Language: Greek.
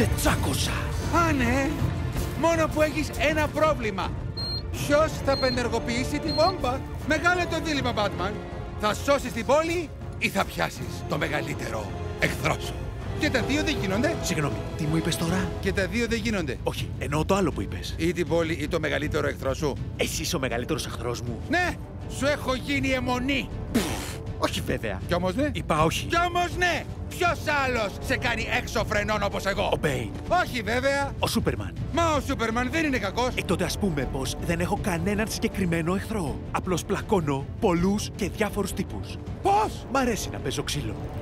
Σε τσάκωσα. Α, ναι. Μόνο που έχεις ένα πρόβλημα. Ποιος θα πενεργοποιήσει τη βόμβα? Μεγάλο το δίλημμα, Batman. Θα σώσεις την πόλη ή θα πιάσεις το μεγαλύτερο εχθρό σου? Και τα δύο δεν γίνονται. Συγγνώμη, τι μου είπες τώρα? Και τα δύο δεν γίνονται. Όχι, εννοώ το άλλο που είπες. Ή την πόλη ή το μεγαλύτερο εχθρό σου. Εσύ είσαι ο μεγαλύτερος εχθρός μου. Ναι, σου έχω γίνει αιμονή. Όχι βέβαια. Κι όμως ναι. Είπα όχι. Κι όμως ναι. Ποιος άλλος σε κάνει έξω φρενών όπως εγώ? Ο Μπέιν. Όχι βέβαια. Ο Σούπερμαν. Μα ο Σούπερμαν δεν είναι κακός. Τότε ας πούμε πως δεν έχω κανέναν συγκεκριμένο εχθρό. Απλώς πλακώνω πολλούς και διάφορους τύπους. Πώς? Μ' αρέσει να παίζω ξύλο.